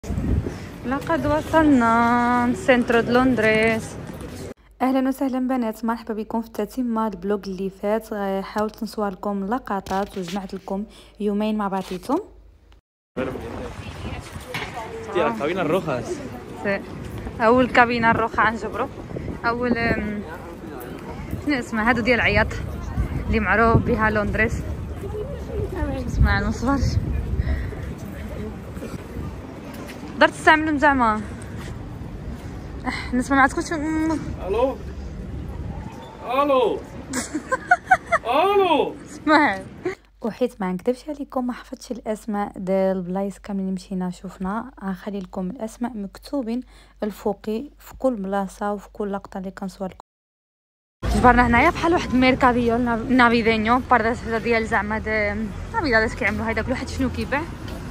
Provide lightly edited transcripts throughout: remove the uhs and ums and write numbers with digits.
لقد وصلنا سنترو لندريس. اهلا وسهلا بنات، مرحبا بكم في التتمه البلوغ اللي فات. حاولت نصور لكم لقطات وجمعت لكم يومين مع بعضيتهم. الكابينة الروخاس اول كابينه الروخه عنجبرو. اول شنو اسمها هادو ديال العياط اللي معروف بها لندريس. اسمع المصبر قدرت تستعملهم زعما نسمع ما عندكمش. الو الو الو اسمع، وحيت ما نكذبش عليكم ما حفظتش الاسماء ديال البلايص كاملين اللي مشينا شوفنا. غنخلي لكم الاسماء مكتوبين الفوقي في كل بلاصه وفي كل لقطه اللي كنصور لكم. جبرنا هنايا بحال واحد الميركاديو نافيدينيو بارداسه ديال زعما نافيدادات كيعملوا هيدا كل واحد شنو كيبيع.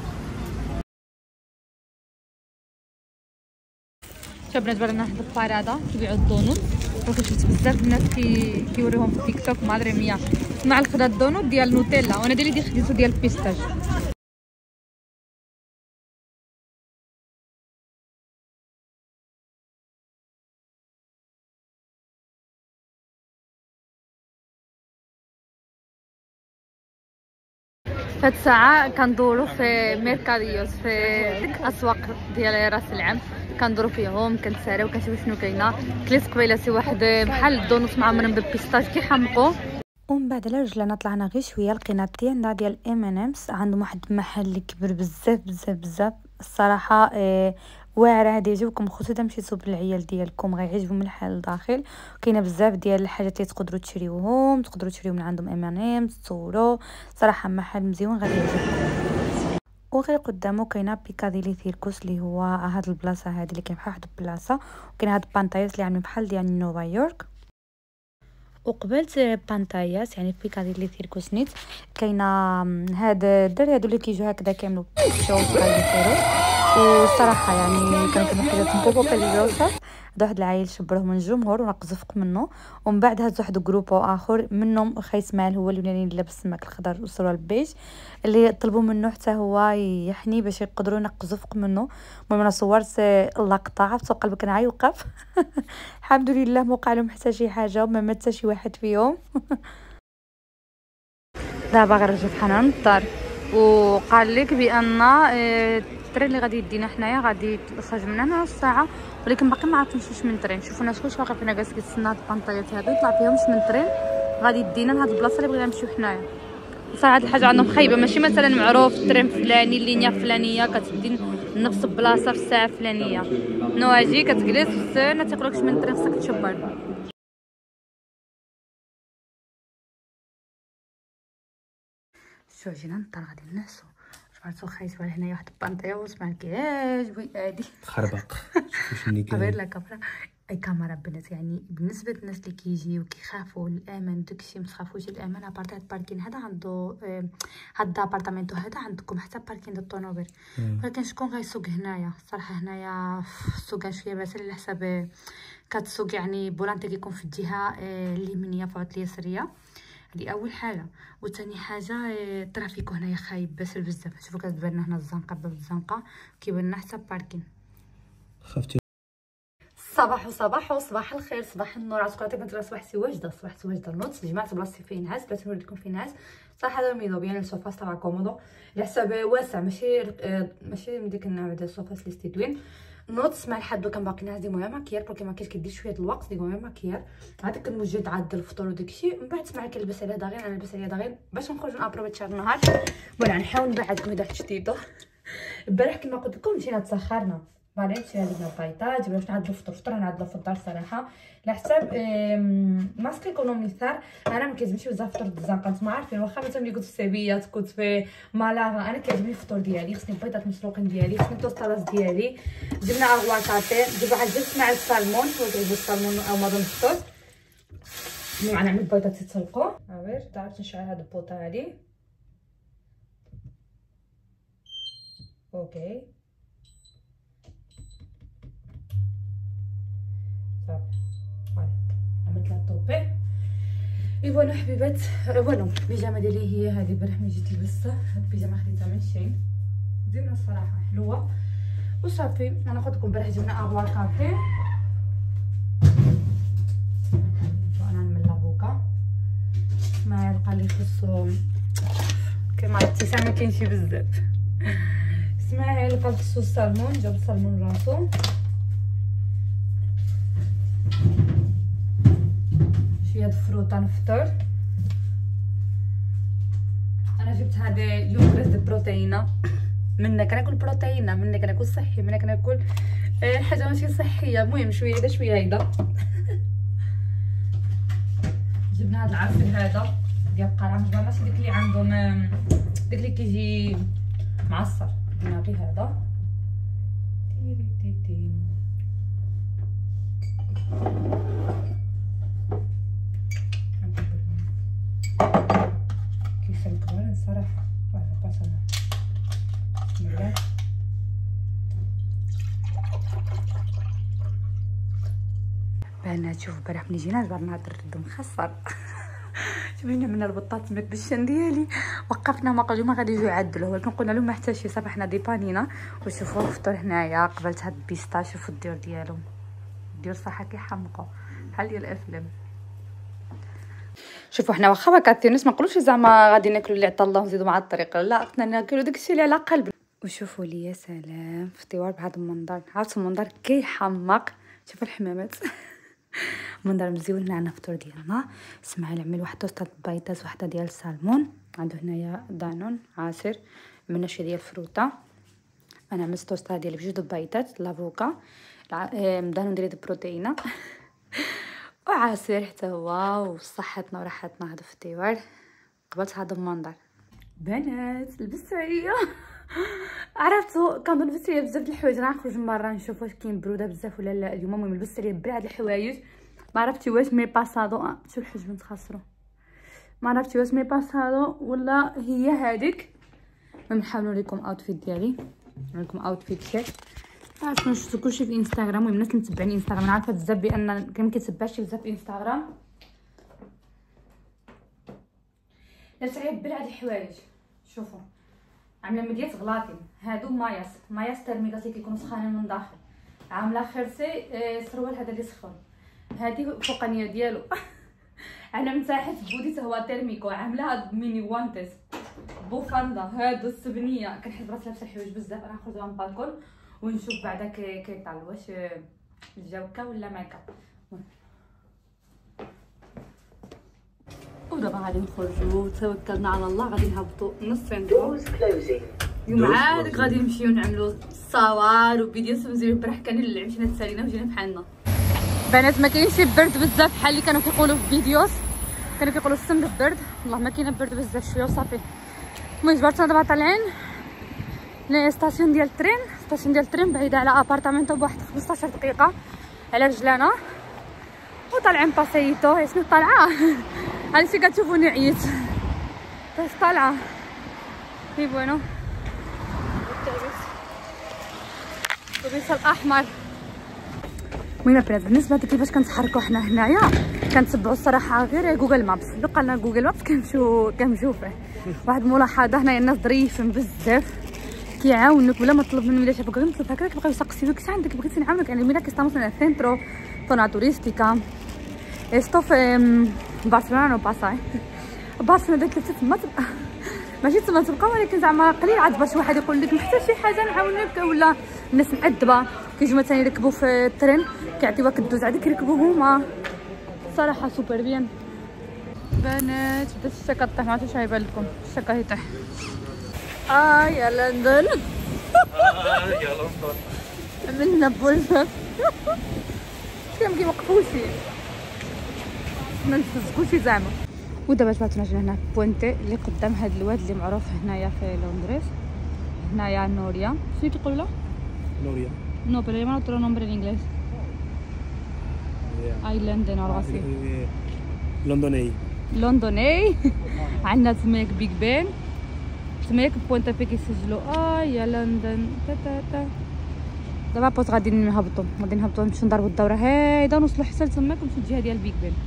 شبنا جبرنا واحد البارادا كيبيعوا الدونوت، وكنشوف بزاف الناس كيوريهم في تيك توك مع دريميه مع الخضره الدونوت ديال نوتيلا، وانا ديالي خديتو ديال البيستاج. فهاد الساعه كندورو في ميركاديوس في ديك الاسواق ديال راس العام، كندورو فيهم كنتساراو كنشوفو شنو كاينه. كليت قبيله شي واحد بحال الدونوت معمرين بالبيستاج كيحمقو. ومن بعد على رجلنا طلعنا غير شويه لقينا التيندا ديال M&M's. عندهم واحد المحل اللي كبر بزاف بزاف بزاف الصراحه. واعره غادي يعجبكم، خصوصا مشيتو بالعيال ديالكم غيعجبهم الحال الداخل. كاينه بزاف ديال الحاجات اللي تقدروا تشريوهم، تقدروا تشريو من عندهم M&M's تصوروا. صراحه محل مزيون غادي يعجبكم. وغير قدامه كاينه بيكاديلي سيركوس اللي هو هاد البلاصه هادي اللي كاين بحال واحد البلاصه، وكاين هاد بانطايات اللي عاملين بحال ديال نيويورك. وقبلت بانطايات يعني في بيكاديلي سيركوس نيت كاينه هاد الدراري هادو اللي كيجيو هكذا كيعملوا شو كيديروا. والصراحه يعني كانوا حاجات نكبوا كالجوسف. هذا واحد العائل شبروه من الجمهور ونقزفق منه، ومن بعد هاد واحد جروب اخر منهم خي اسماعيل هو اللي لابس السماك الخضر والسروال البيج اللي طلبوا منه حتى هو يحني باش يقدروا ينقزوا فوق منه. المهم انا صورت اللقطه عرفت قلبك نعي وقف. الحمد لله ما وقع لهم حتى شي حاجه وما مات حتى شي واحد فيهم. دابا غنرجع حنا للدار، وقال لك بان الترين اللي غادي يدينا حنايا غادي يخرج من هنا نص ساعه، ولكن باقي ما عرفتش نمشيوش من ترين. شوفوا الناس كلشي واقف هنا جالس كيتسنى هاد البانطايات هادو يطلع فيهمش من ترين غادي يدينا لهاد البلاصه اللي بغينا نمشيو حنايا. صراحه هاد الحاجه عندهم خايبه، ماشي مثلا معروف الترين فلاني اللينيا فلانيه كتدي نفس البلاصه في الساعه الفلانيه. نو اجي كتجلس ما تيقولكش من الترين خصك تشبر. شو جينا نطلع غادي ننعسو. جبرتو خايس ولا هنايا واحد البانطيه وسمع كيعجبو هادي خربق. شوف شنو كاين. غير لا كاميرا اي كاميرا بنات. يعني بالنسبه للناس اللي كيجيو كيخافوا الامان داكشي ما تخافوش الامان. ابارت هاد الباركين هذا عنده هاد الابارتمنتو هذا عندكم حتى باركين ديال الطوموبيل، ولكن شكون غيسوق هنايا؟ الصراحه هنايا السوق شويه باسل على حساب كتسوق يعني بولانتي كيكون في الجهه اليمينيه في العطله اليسريه. هذه اول حاجه. وثاني حاجه الترافيك هنايا خايب بزاف. شوفوا كتبان هنا الزنقه باب الزنقه كيبان لنا حتى باركين. خفتي صباح صباح الخير صباح النور. عسكرتي كنت صباحتي واجده النوت جمعت بلاصتي فين نعس بغيت نوري لكم فين نعس. صراحه هذا ميدو بيان الصوفاس تاع كومودو على حساب واسع، ماشي من ديك النوع ديال الصوفاس اللي ستيدوين نوت مع الحد. كان باقي نعس دي مهم ماكيار بوكي ما كاينش كدير شويه الوقت دي مهم ماكيار عاد كنوجد عاد الفطور وداكشي. من بعد سمع كنلبس عليها داغين انا لبس عليها داغين باش نخرجوا نابروفيت شهر النهار. بون نحاول نبعدكم اذا حتى جديده. البارح كما قلت لكم مشينا تسخرنا بعدين مشينا لقينا البيضات جبنا باش نعدلو الفطور نعدلو في الدار صراحه على حساب ماسك ايكونوميسار. انا ما كيعجبنيش بزاف فطور الزنقه نتوما عارفين، واخا مثلا ملي كنت في سيبيات كنت في مالاغا انا كيعجبني الفطور ديالي. خصني البيضات مسلوقين ديالي، خصني التوستالاس ديالي، جبنا اغواكاتي جبنا واحد الجبس مع السالمون كيعجبو السالمون او ما ظن الصوص. المهم نعمل البيضات يتسلقوا غير تعرفت نشعل هاد البوطه هادي. اوكي عملت لها طوبي. ايوا حبيبات فوالا البيجامه ديالي هي هذه. البارح ملي جيت لبستها هاد البيجامه خديتها من شين زينه الصراحه حلوه. وصافي. انا قلت لكم امبارح جبنا افوار كافي. انا نعمل لافوكا. اسماعيل قال لي خصو كما ابتسام ما كاينش بزاف. اسماعيل قال خصو السالمون، جاب السالمون راسو. شويه د الفروطه نفطر. انا جبت هذا يوغرت د بروتينه. منا كناكل بروتينه، منا كناكل صحي، منا كناكل حاجه ماشي صحيه. المهم شويه هيدا شويه هيدا. جبنا هذا العسل هذا ديال القرع، ماشي داك اللي عندهم داك اللي كيجي معصر. جبنا غير هذا. كيف الكبار صراحه ولا بصل بنات. شوفوا البارح ملي جينا جبرنا هاد الرد مخسر. جبنا من البطاط ماك بالشن ديالي. وقفنا ما قالوا ما غادي يجيو يعدلوه، ولكن قلنا لهم ما حتى شي. صافي حنا ديبانينا. وشوفوا الفطور هنايا قبلت هاد البيستا. شوفوا الديور ديالهم، الديور صح كيحمقوا بحال ديال الافلام. شوفوا حنا واخا ما كاثيرناش ما نقولوش زعما غادي ناكلوا اللي عطا الله ونزيدوا مع الطريق، لا قلنا ناكلوا داكشي اللي على قلب. وشوفوا لي يا سلام فطيور بهذا المنظر. عرفتوا المنظر كيحمق. شوفوا الحمامات. منظر مزيون. هنا عندنا الفطور ديالنا. اسماعيل عمل واحد توسطه بيضات، وحده ديال السالمون. عنده هنايا دانون عصير. عملنا شي ديال الفروته. انا عملت توسطه ديال بجوج بيضات، لافوكا، دانون ديال البروتينه وعصير حتى هو. وصحتنا وراحتنا هذا الفطيور. قبلت هذا المنظر. بنات لبست عليا. عرفتوا كنظن لبست عليا بزاف د الحوايج. غنخرج من برا نشوف واش كاين بروده بزاف ولا لا. اليوم المهم لبست عليا بلا هاد الحوايج. ما عرفتي واش مي باسادو شوف الحجم نتخسروا. ما عرفتي واش مي باسادو ولا هي هذيك. نحاول نوريكم اوتفيت ديالي. نوريكم اوتفيت شيك. عرفتوا شفتوا كلشي في انستغرام. المهم الناس اللي متبعين انستغرام انا عارفه بزاف بان ما كيتبعش بزاف في انستغرام. لبست عليا بلا هاد الحوايج. شوفوا عامله مديات غلاطين. هادو ماياس ترميغات اللي كيكونوا سخانين من داخل. عامله خرسي سروال هذا اللي سخون. هذه فوقانيه ديالو. انا مساحه بودي حتى هو ترميكو. عامله هاد ميني وانتس بوفاندا. هادو السبنيه. كنحب راسي لابسه الحوايج بزاف. انا نخرج نبالكول ونشوف بعدا كيطال واش الجوكه ولا ماكا. ودابا غادي نخرجوا. توكلنا على الله. غادي نهبطوا نصين اليوم. عاد غادي نمشيو نعملوا الصور وفيديوز مزيان. البارح كان اللي مشينا تسالينا وجينا بحالنا. بنات ما كاينش برد بزاف بحال اللي كانوا كيقولوا في فيديوز. كانوا كيقولوا السم بالبرد. والله ما كاينه برد بزاف شويه وصافي. المهم جبرتنا دابا طالعين لستاسيون ديال الترين. ستاسيون ديال الترين بعيده على ابارتامنتو بواحد 15 دقيقه على رجلانا. وطالعين باسيتو. شنو طالعه. هادشي كتشوفوني عييت. بس طالعه في بونو. الاتوبيس الاحمر. المهم البنات بالنسبه كيفاش كنتحركوا حنا هنايا كنتبعوا الصراحه غير جوجل مابس. لو قالنا جوجل مابس كنمشيو فيه. واحد الملاحظه هنايا الناس ظريفين بزاف كيعاونوك بلا ما تطلب منهم. الا شافوك غير مثل هكا كيبقاو يسقسيوك اش عندك بغيتي نعاونك. يعني ملي كيستعملوا لنا سنترو زona turística. Esto في برشلونه وباساي. برشلونه داك تما ماشي تما تبقى، ولكن زعما قليل عاد باش واحد يقول لك محتاج شي حاجه نعاونك، ولا الناس مأدبه كيجيو مثلا يركبوا في الترين كيعطيوك الدوز عاد كيركبوا هما. صراحه سوبر بيان. بنات بدات الشكا طيح. ما عرفتش يبان لكم الشكا يطيح. يا لندن. يا لندن. عملنا بولفك. كان كيوقفوشي ما نتفزكوشي زعما. ودابا جباتنا جينا هنا في بوينتي اللي قدام هاد الواد اللي معروف هنايا في لندريس. هنايا نوريا. شنو كيقولوا لها؟ نوريا. No, pero llaman otro nombre en inglés. Island o algo así. لندني. لندني. عندنا تماك بيج بان. تماك بوينتا في كيسجلوا يا لندن تا تا تا. دابا بوت غادي نهبطوا نمشيو نضربوا الدوره هايدا ونوصلوا حتى لتماك ونمشيو الجهه ديال بيج بان.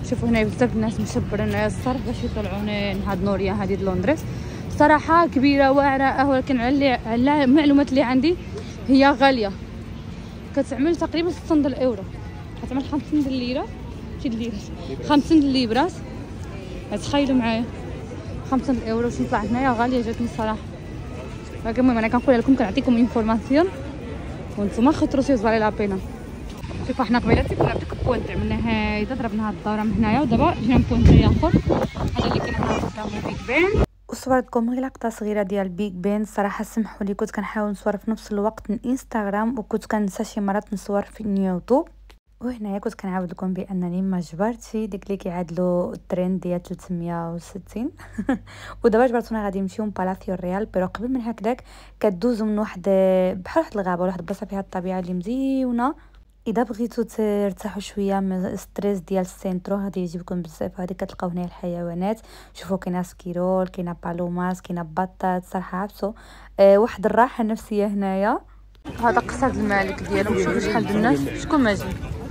شوفوا هنا بزاف الناس مشبرين الصرف باش يطلعون هاد نوريا هذه لندريس. صراحه كبيره واعره، ولكن على المعلومات اللي عندي هي غاليه، كتعمل تقريبا 600 الاورو، كتعمل 50 الليره، شي الليره 50 الليبرات. تخيلوا معايا 50 الاورو شنو طلع هنايا، غاليه جاتني الصراحه. ولكن المهم انا كنقول لكم كنعطيكم انفورماسيون وانتم خطروا سي زوالي لا بينا. شوفوا حنا قبيلاتي كنا بديك البوينت عملنا هيدا، ضربنا هاد الدوره من هنايا ودابا جينا بوينت اخر، هذا اللي كاين هنا قدام بيك بين. وصورتكم غير لقطه صغيره ديال بيك بين. الصراحه سمحوا لي كنت كنحاول نصور في نفس الوقت الانستغرام وكنت كنسى شي مرات نصور في اليوتيوب. وهنايا كنت كنعاود لكم بانني ما جبرتش ديك اللي كيعادلوا الترند ديال 360 ودابا جبرتونا غادي نمشيو لبالاثيو ريال. بيرو قبل من هكذاك كدوزو من واحد بحال واحد الغابه ولا واحد البلاصه فيها الطبيعه اللي مزيونه. اذا بغيتو ترتاحوا شويه من الستريس ديال السنترو غادي يعجبكم بزاف. هذه كتلقاو هنا الحيوانات، شوفوا كاينه سكيرول، كاينه بالوماس، كاينه بطات. صراحه عبسوا واحد الراحه النفسيه هنايا. هذا قصر الملك ديالهم، شوفوا شحال د الناس، شكون ماجي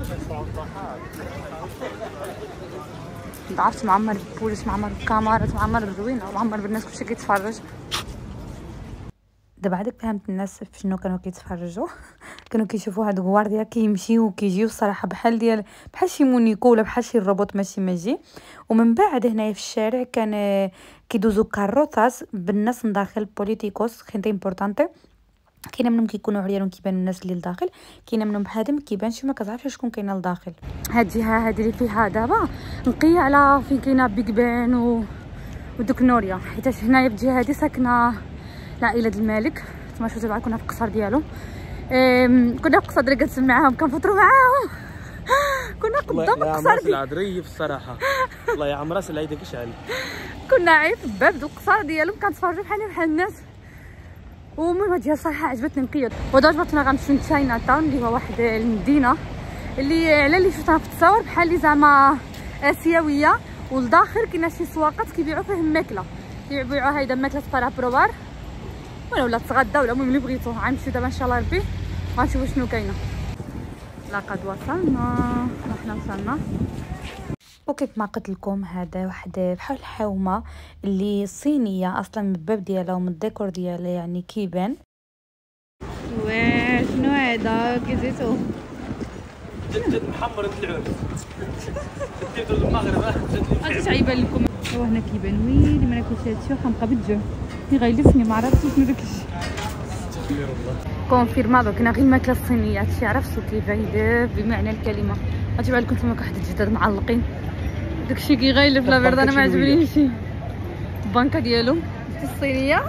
عرفت معمر بالبوليس، معمر بالكاميرات، معمر بالروينه، معمر بالناس كلشي كيتفرج. دابا عاد فهمت الناس فشنو كانوا كيتفرجوا كانوا كيشوفوا هاد الغوارديا كيمشيو وكيجيو الصراحه بحال شي مونيكو ولا بحال شي الروبوت ماشي ماجي. ومن بعد هنايا في الشارع كان كيدوزو كاروطاس بالناس من داخل بوليتيكوس خنتي امبورطانتي. كاينه منهم كيكونوا عريان وكيبانوا الناس اللي لداخل، كاينه منهم بحال ما كيبانش ما كتعرفش شكون كاينه لداخل. هاد الجهه هادي اللي فيها دابا نقيه على فين كاينه بيك بان ودوك نوريا، حيت هنايا في الجهه هادي ساكنه العائله الملك. تما شفتوا دابا كنا في القصر ديالو، كنا في القصر اللي كنتسمع معاهم كنفطروا معاهم كنا قدام القصر ديال العذريه في الصراحه. والله يا عم راس العيد كيشعل. كنا عايف في باب دوك القصر ديالهم كنتفرجوا بحال الناس. ومهم هادي الصراحه عجبتني نقيه. ودابا جبرتنا غنمشيو لتشاينا تاون اللي هو واحد المدينه اللي على اللي شفتها في التصاور بحال اللي زعما اسيويه، ولداخل كاينه شي سواقات كيبيعوا فيهم ماكله، كيبيعوا هيدا ماكله تقرا بروبار ولا تغدا ولا المهم اللي بغيتو. غنمشيو دابا ان شاء الله ربي غنشوفوا شنو كاينه. لقد وصلنا، حنا وصلنا. وكيف ما قلت لكم هذا واحد بحال الحومه اللي صينيه اصلا من الباب ديالها ومن الديكور ديالها يعني كيبان. شنو هذا كيزيتو جد محمر العود ديتو المغرب اش عيبان لكم. هنا كيبان ويلي ما ناكلش هادشي وخنبقى بالجوع غيلفني ما عرفتش شنو داكشي. كونفيرمادو كاينه غير الماكله الصينيه، هادشي عرفتو كيف غيلف بمعنى الكلمه. غتبان لكم تما واحد الجداد معلقين داكشي كيغيلف. لا برد انا ما عجبنيش البنكه ديالو الصينيه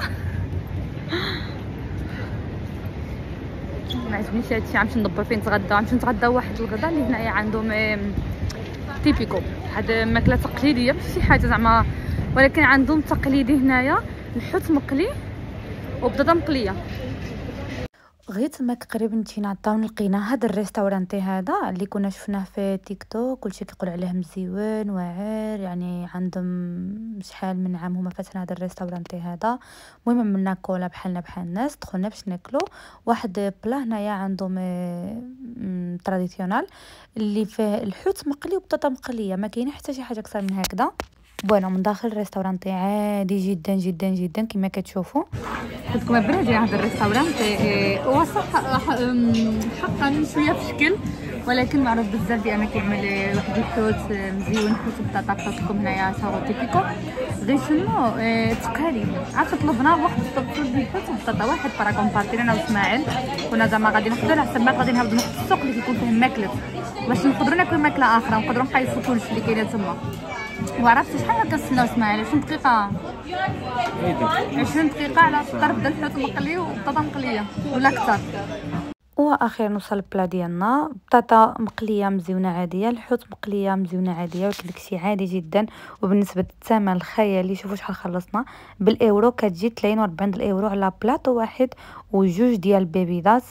ما عجبنيش هادشي. غنمشي ندبر فين نتغدى، غنمشي نتغدى واحد الغدا اللي هنايا عندهم تيبيكو، واحد ماكله تقليديه ماشي شي حاجه زعما، ولكن عندهم تقليدي هنايا الحوت مقلي وبطاطا مقليه. غير تماك قريب نمشينا الطاون لقينا هذا الريستورانتي هذا اللي كنا شفناه في تيك توك، كلشي كيقول عليه مزيون واعر، يعني عندهم شحال من عام هما فاتحين هذا الريستورانتي هذا. المهم عملنا كولا بحالنا بحال الناس، دخلنا باش ناكلو واحد بلا هنايا عندهم تراديسيونال اللي فيه الحوت مقلي وبطاطا مقليه، ما كاينه حتى شي حاجه اكثر من هكذا. بوينه من داخل الريستورانتي عادي جدا جدا جدا كما كتشوفوا. قلت لكم برا هذا الريستورانتي هو حقا شويه في الشكل، ولكن معروف بزاف بانه كيعمل واحد الحوت مزيون، حوت بطاطا. قلت لكم هنايا صاغو تيبيكو غير شنو تقاليد. عرفت طلبنا واحد الطبخ ديال الحوت وبطاطا واحد باراكم بارتينا انا واسماعيل، كنا زعما غادي ناخذو على حسب ما غادي نهبطو ناخذ السوق اللي كيكون فيه ماكله باش نقدروا ناكلو ماكله اخرى ونقدروا نقيسوا كلشي اللي كاين تما. وعرفتي شحال كنستناو اسماعيل 20 دقيقه 20 دقيقه على الطرف ديال الحوت مقلي وبطاطا مقليه ولا اكثر. واخيرا وصل البلا ديالنا، بطاطا مقليه مزيونه عاديه، الحوت مقليه مزيونه عاديه، وداكشي عادي جدا. وبالنسبه للثمن الخيالي شوفوا شحال خلصنا بالاورو، كتجي 43 الاورو على بلاطو واحد وجوج ديال البيبيدات.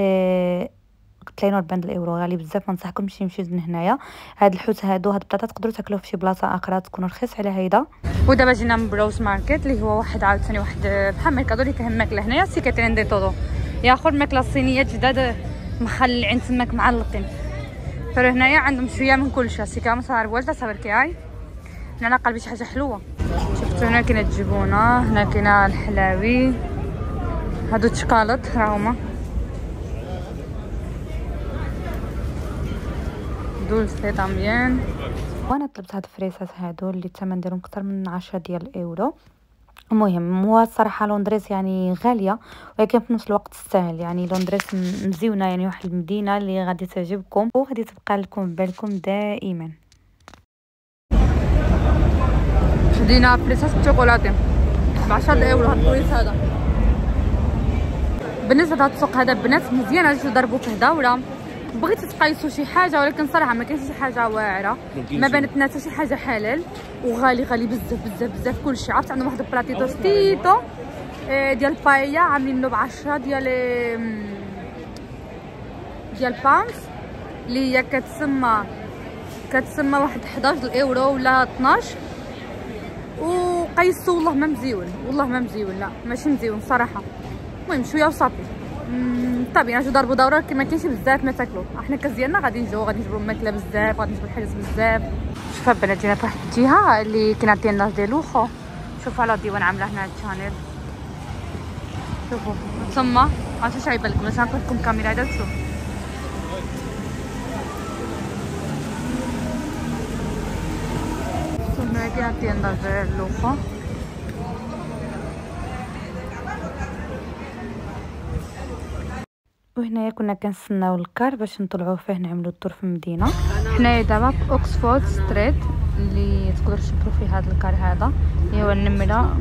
43 الاورو غالي بزاف، ما ننصحكمش تمشيو من هنايا. هاد الحوت هادو هاد البطاطا تقدروا تاكلوه في شي بلاصه اخرى تكون رخيص على هيدا. ودابا جينا من بروس ماركت اللي هو واحد عاوتاني واحد بحال ميركادو اللي فيه ماكله هنايا سي كاترين دي طودو، ياخذ ماكله صينيه جداد مخلعين تماك معلقين. فرو هنايا عندهم شويه من كل شيء. سيكا مصاري والتا صبركي هاي هنا على قلبي شي حاجه حلوه. شفتوا هنا كاينه الجبونه، هنا كاينه الحلاوي، هادو الشكالط راه هما دولسي طامبيان. وانا طلبت هاد الفريسات هادو اللي الثمن ديالهم اكثر من 10 ديال الاورو. المهم هو الصراحه لوندريس يعني غاليه ولكن في نفس الوقت تستاهل. يعني لوندريس مزيونه، يعني واحد المدينه اللي غادي تعجبكم وغادي تبقى لكم بالكم دائما. شدينا فريسات بالشوكولاتي ب 10 اورو هاد البريس هذا. بالنسبه لهاد السوق هذا بنات مزيان غادي تضربوا فيه دوره. بغيت تقيسوا شي حاجه ولكن صراحه ما كاينش شي حاجه واعره، ما بانت لنا حتى شي حاجه حلال، وغالي غالي بزاف بزاف بزاف كلشي. عرفت عندهم واحد البلاتيتو ستيتو ديال بايا عاملينه ب 10 ديال بانس اللي هي كتسمى واحد 11 اورو ولا 12. وقيسوا والله ما مزيون، والله ما مزيون، لا ماشي مزيون صراحه. المهم شويه وصافي. طبيعي نجيو ضربوا دوره كما كاينش بزاف ما تاكلوا. احنا كاس ديالنا غادي نجيبوا الماكله بزاف، غادي نجيبوا الحاجات بزاف. شوفوا البنات جينا في واحد الجهه اللي كاينه التينداج ديال لوخو. شوفوا على الديوان عامله هنا الشانيل. شوفوا تما عرفتوا واش عيب لكم، باش نعطي لكم الكاميرا هذا تشوف. هنا كاينه التينداج ديال لوخو. وهنايا كنا كنستناو الكار باش نطلعوا فيه نعملوا الطور في المدينه. حنايا دابا في اوكسفورد ستريت اللي تقدروا تشوفوا فيه هذا الكار هذا اللي هو النمره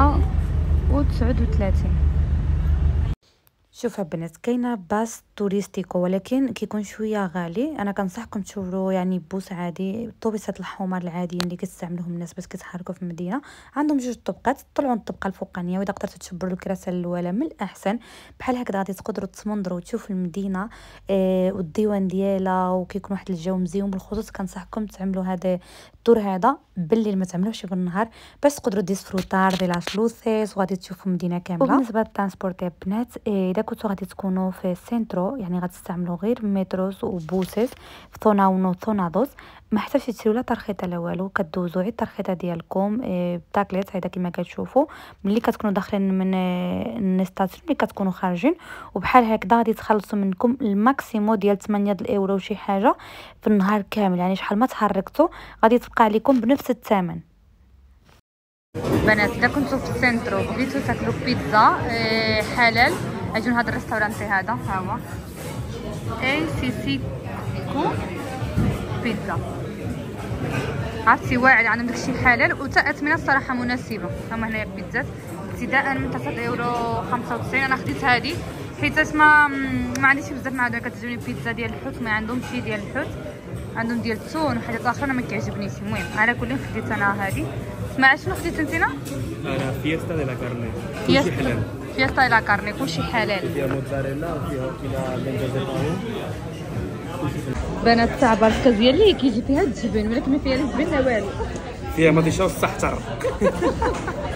139. شوفوا البنات كاينه باص توريستيكو ولكن كيكون شويه غالي. انا كنصحكم تشوفوا يعني بوس عادي، الطوبيسات الحمر العاديين اللي كيستعملوهم الناس باش كيتحركوا في المدينه. عندهم جوج طبقات، طلعوا الطبقه الفوقانيه واذا قدرتوا تشبروا الكراسه الاولى من الاحسن. بحال هكذا غادي تقدروا تمنظروا وتشوفوا المدينه والديوان ديالها وكيكون واحد الجو مزيون. بالخصوص كنصحكم تعملوا هذا التور هذا بالليل، ما تعملوهش بالنهار باش تقدروا ديسفروتار دي لاس لوسيس وغادي تشوفوا المدينه كامله. وبالنسبه للترانسبورت يا بنات اذا كنتوا غادي تكونوا في السنترو يعني غتستعملوا غير متروس وبوسيس في زونا 1 وزونا 2 ما حتاش تشريو لا ترخيطه لا والو، كدوزوا غير الترخيطه ديالكم بتاكليت هذا كما كتشوفوا ملي كتكونوا داخلين من الستاسيون ملي كتكونوا خارجين. وبحال هكذا غادي تخلصوا منكم الماكسيمو ديال 8 الاورو شي حاجه في النهار كامل. يعني شحال ما تحركتوا غادي تبقى عليكم بنفس الثمن. بنات اذا كنتوا في السنترو بغيتوا تاكلوا بيتزا حلال اجوا لهذا الريستورانتي هذا، ها هو اي سي سي كو بيتزا. عرفتي واعر عندهم داكشي حلال وتاثمنه الصراحه مناسبه. هما هنايا بيتزات ابتداء من 3 اورو 95. انا خديت هذه حيت ما عنديش بزاف مع هذوك كتجوني بيتزا ديال الحوت، ما عندهمش شي ديال الحوت، عندهم ديال التون وحاجات اخرى انا ما كيعجبنيش. المهم على كل خديت انا هذه. اسمع شنو خديت انتينا؟ انا فيستا ديال لا كارني كلشي حلال. فيستا ديال لا كارني كلشي حلال، فيها موتزاريلا وفيها لونجو دي باو. بنات تاع باركه ديالي كيجي فيها الجبن ولكن ما فيها لا جبن لا والو، فيها ما ديشاوش صح ترى.